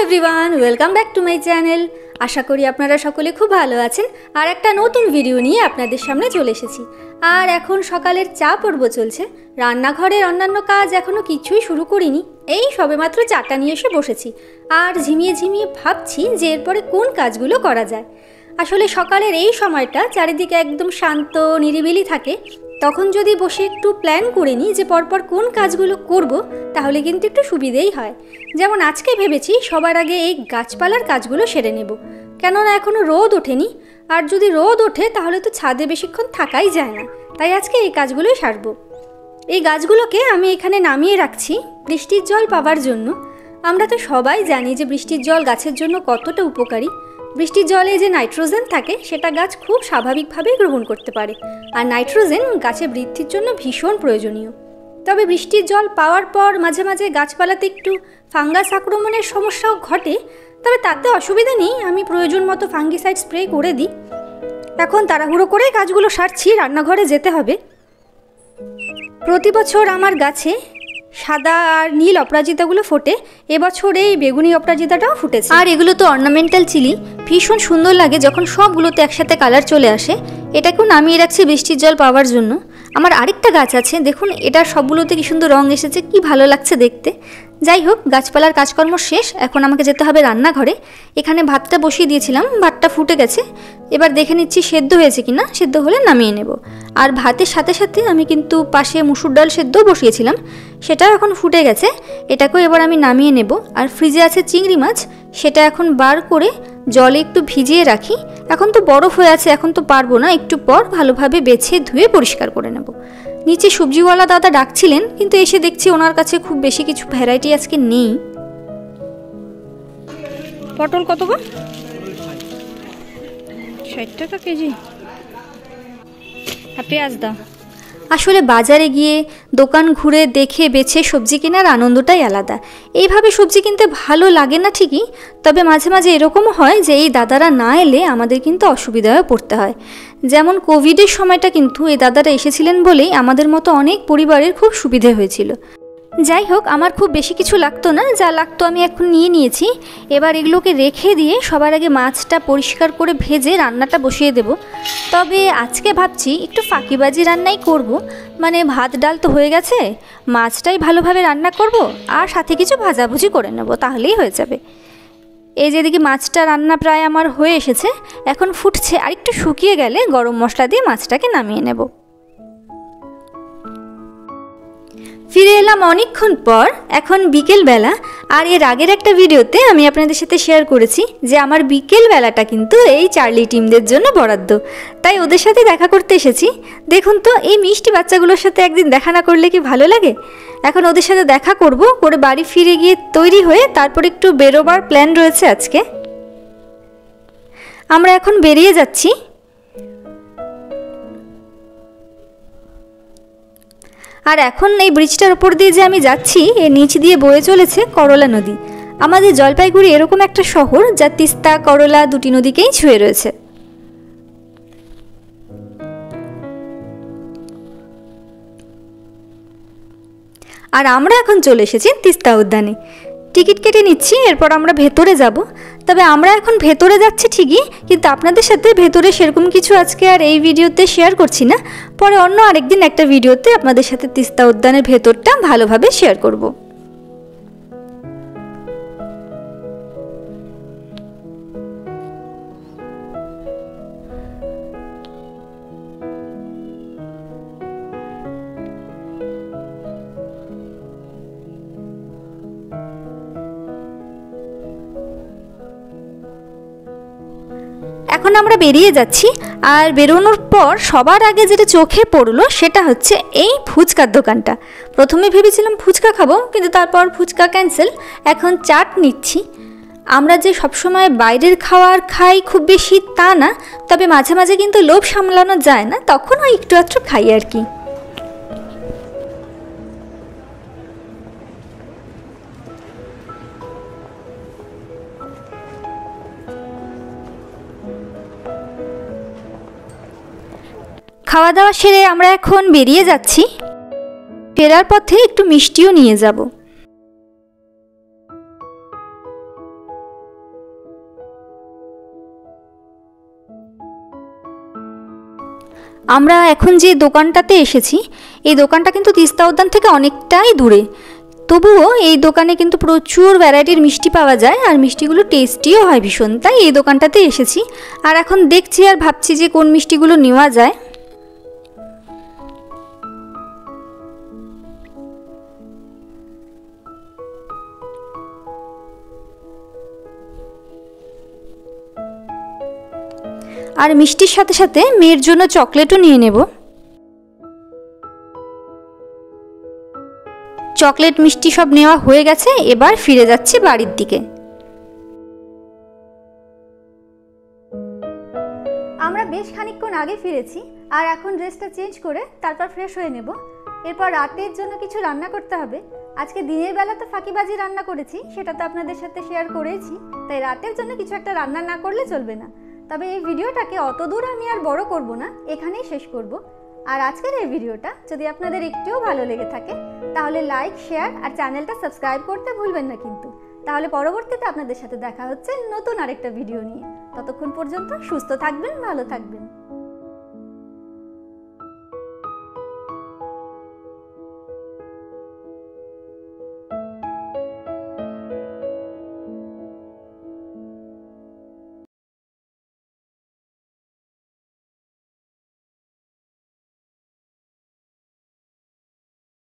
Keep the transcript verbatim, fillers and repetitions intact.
Everyone, welcome back to my channel. আশা করি আপনারা সকলে খুব ভালো আছেন। আর একটা নতুন ভিডিও নিয়ে আপনাদের সামনে চলে এসেছি। আর এখন সকালের চা পর্ব চলছে। রান্নাঘরের অন্যান্য কাজ এখনও কিছুই শুরু করিনি, এই সবেমাত্র চাটা নিয়ে এসে বসেছি আর ঝিমিয়ে ঝিমিয়ে ভাবছি যে এরপরে কোন কাজগুলো করা যায়। আসলে সকালের এই সময়টা চারিদিকে একদম শান্ত নিরিবিলি থাকে, তখন যদি বসে একটু প্ল্যান করে নিই যে পরপর কোন কাজগুলো করব, তাহলে কিন্তু একটু সুবিধেই হয়। যেমন আজকে ভেবেছি সবার আগে এই গাছপালার কাজগুলো সেরে নেব, কেননা এখনও রোদ ওঠেনি। আর যদি রোদ ওঠে তাহলে তো ছাদে বেশিক্ষণ থাকাই যায় না, তাই আজকে এই কাজগুলোই সারব। এই গাছগুলোকে আমি এখানে নামিয়ে রাখছি বৃষ্টির জল পাওয়ার জন্য। আমরা তো সবাই জানি যে বৃষ্টির জল গাছের জন্য কতটা উপকারী। বৃষ্টির জলে যে নাইট্রোজেন থাকে সেটা গাছ খুব স্বাভাবিকভাবেই গ্রহণ করতে পারে, আর নাইট্রোজেন গাছের বৃদ্ধির জন্য ভীষণ প্রয়োজনীয়। তবে বৃষ্টির জল পাওয়ার পর মাঝে মাঝে গাছপালাতে একটু ফাঙ্গাস আক্রমণের সমস্যাও ঘটে, তবে তাতে অসুবিধা নেই, আমি প্রয়োজন মতো ফাঙ্গিসাইড স্প্রে করে দিই। এখন তাড়াহুড়ো করে কাজগুলো সারছি, রান্নাঘরে যেতে হবে। প্রতি বছর আমার গাছে সাদা আর নীল অপরাজিতাগুলো ফোটে, এবছর এই বেগুনি অপরাজিতাটাও ফুটেছে। আর এগুলো তো অর্নামেন্টাল চিলি, ভীষণ সুন্দর লাগে যখন সবগুলোতে একসাথে কালার চলে আসে। এটাকেও নামিয়ে রাখছি বৃষ্টির জল পাওয়ার জন্য। আমার আরেকটা গাছ আছে, দেখুন এটা সবগুলোতে কি সুন্দর রং এসেছে, কি ভালো লাগছে দেখতে। যাই হোক, গাছপালার কাজকর্ম শেষ, এখন আমাকে যেতে হবে রান্নাঘরে। এখানে ভাতটা বসিয়ে দিয়েছিলাম, ভাতটা ফুটে গেছে, এবার দেখে নিচ্ছি সেদ্ধ হয়েছে কিনা। সেদ্ধ হলে নামিয়ে নেব। আর ভাতের সাথে সাথে আমি কিন্তু পাশে মুসুর ডাল সেদ্ধ বসিয়েছিলাম, সেটাও এখন ফুটে গেছে, এটাকেও এবার আমি নামিয়ে নেব। আর ফ্রিজে আছে চিংড়ি মাছ, সেটা এখন বার করে জলে একটু ভিজিয়ে রাখি। এখন তো বরফ হয়ে আছে, এখন তো পারবো না, একটু পর ভালোভাবে বেছে ধুয়ে পরিষ্কার করে নেব। নিচে সবজিওয়ালা দাদা ডাকছিলেন, কিন্তু এসে দেখছি ওনার কাছে খুব বেশি কিছু ভ্যারাইটি আজকে নেই। পটল কত গো? ষাট টাকা কেজি। আর পেঁয়াজ দাও। আসলে বাজারে গিয়ে দোকান ঘুরে দেখে বেছে সবজি কেনার আনন্দটাই আলাদা। এইভাবে সবজি কিনতে ভালো লাগে না ঠিকই, তবে মাঝে মাঝে এরকমও হয় যে এই দাদারা না এলে আমাদের কিন্তু অসুবিধায় পড়তে হয়। যেমন কোভিডের সময়টা কিন্তু এই দাদারা এসেছিলেন বলেই আমাদের মতো অনেক পরিবারের খুব সুবিধে হয়েছিল। যাই হোক, আমার খুব বেশি কিছু লাগতো না, যা লাগতো আমি এখন নিয়ে নিয়েছি। এবার এগুলোকে রেখে দিয়ে সবার আগে মাছটা পরিষ্কার করে ভেজে রান্নাটা বসিয়ে দেব। তবে আজকে ভাবছি একটু ফাঁকিবাজি রান্নাই করব, মানে ভাত ডাল তো হয়ে গেছে, মাছটাই ভালোভাবে রান্না করব আর সাথে কিছু ভাজাভুজি করে নেব, তাহলেই হয়ে যাবে। এই যেদিকে মাছটা রান্না প্রায় আমার হয়ে এসেছে, এখন ফুটছে, আর একটু শুকিয়ে গেলে গরম মশলা দিয়ে মাছটাকে নামিয়ে নেব। ফিরে এলাম অনেকক্ষণ পর, এখন বিকেলবেলা। আর এর আগের একটা ভিডিওতে আমি আপনাদের সাথে শেয়ার করেছি যে আমার বিকেলবেলাটা কিন্তু এই চার্লি টিমদের জন্য বরাদ্দ, তাই ওদের সাথে দেখা করতে এসেছি। দেখুন তো, এই মিষ্টি বাচ্চাগুলোর সাথে একদিন দেখা না করলে কি ভালো লাগে। এখন ওদের সাথে দেখা করব, করে বাড়ি ফিরে গিয়ে তৈরি হয়ে তারপর একটু বেরোবার প্ল্যান রয়েছে আজকে। আমরা এখন বেরিয়ে যাচ্ছি। আর এখন এই ব্রিজটার উপর দিয়ে যে আমি যাচ্ছি, এর নিচ দিয়ে বয়ে চলেছে করলা নদী। আমাদের জলপাইগুড়ি এরকম একটা শহর যা তিস্তা করলা দুটি নদীকেই ছুঁয়ে রয়েছে। আর আমরা এখন চলে এসেছি তিস্তা উদ্যানে। টিকিট কেটে নিচ্ছি, এরপর আমরা ভেতরে যাব। তবে আমরা এখন ভেতরে যাচ্ছি ঠিকই, কিন্তু আপনাদের সাথে ভেতরে সেরকম কিছু আজকে আর এই ভিডিওতে শেয়ার করছি না। পরে অন্য আরেকদিন একটা ভিডিওতে আপনাদের সাথে তিস্তা উদ্যানের ভেতরটা ভালোভাবে শেয়ার করব। এখন আমরা বেরিয়ে যাচ্ছি। আর বেরোনোর পর সবার আগে যেটা চোখে পড়লো সেটা হচ্ছে এই ফুচকার দোকানটা। প্রথমে ভেবেছিলাম ফুচকা খাবো, কিন্তু তারপর ফুচকা ক্যান্সেল, এখন চাট নিচ্ছি। আমরা যে সবসময় বাইরের খাবার খাই খুব বেশি তা না, তবে মাঝে মাঝে কিন্তু লোভ সামলানো যায় না, তখন ওই একটু একটু খাই আর কি। খাওয়া দাওয়া সেরে আমরা এখন বেরিয়ে যাচ্ছি। ফেরার পথে একটু মিষ্টিও নিয়ে যাব। আমরা এখন যে দোকানটাতে এসেছি এই দোকানটা কিন্তু তিস্তা উদ্যান থেকে অনেকটাই দূরে, তবুও এই দোকানে কিন্তু প্রচুর ভ্যারাইটির মিষ্টি পাওয়া যায় আর মিষ্টিগুলো টেস্টিও হয় ভীষণ, তাই এই দোকানটাতে এসেছি। আর এখন দেখছি আর ভাবছি যে কোন মিষ্টিগুলো নেওয়া যায়। আর মিষ্টির সাথে সাথে মেয়ের জন্য চকলেটও নিয়ে নেব। চকলেট মিষ্টি সব নেওয়া হয়ে গেছে, এবার ফিরে যাচ্ছি বাড়ির দিকে। আমরা বেশ খানিকক্ষণ আগে ফিরেছি আর এখন ড্রেসটা চেঞ্জ করে তারপর ফ্রেশ হয়ে নেব। এরপর রাতের জন্য কিছু রান্না করতে হবে। আজকে দিনের বেলা তো ফাঁকিবাজি রান্না করেছি, সেটা তো আপনাদের সাথে শেয়ার করেছি, তাই রাতের জন্য কিছু একটা রান্না না করলে চলবে না। তবে এই ভিডিওটাকে অত দূর আমি আর বড় করব না, এখানেই শেষ করব। আর আজকের এই ভিডিওটা যদি আপনাদের একটুও ভালো লেগে থাকে তাহলে লাইক, শেয়ার আর চ্যানেলটা সাবস্ক্রাইব করতে ভুলবেন না কিন্তু। তাহলে পরবর্তীতে আপনাদের সাথে দেখা হচ্ছে নতুন আরেকটা ভিডিও নিয়ে। ততক্ষণ পর্যন্ত সুস্থ থাকবেন, ভালো থাকবেন।